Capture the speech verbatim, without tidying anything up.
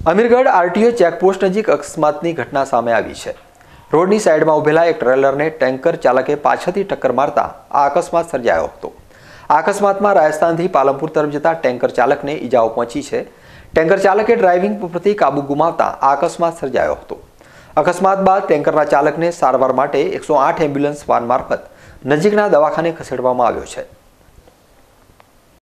Amirgadh RTO checkpost નજીક અકસ્માતની ઘટના સામે આવી છે। રોડની સાઈડમાં ઉભેલા એક ટ્રેલરને ટેન્કર ચાલકે પાછળથી ટક્કર મારતા આ અકસ્માત સર્જાયો હતો। આ અકસ્માતમાં રાજસ્થાનથી પાલનપુર તરફ જતા ટેન્કર ચાલકને ઈજાઓ પહોંચી છે। ટેન્કર ચાલકે ડ્રાઇવિંગ પરથી કાબુ ગુમાવતા આ અકસ્માત સર્જાયો હતો। અકસ્માત બાદ ટેન્કરના ચાલકને સારવાર માટે એકસો આઠ એમ્બ્યુલન્સ વાન મારફત નજીકના દવાખાને ખસેડવામાં આવ્યો છે।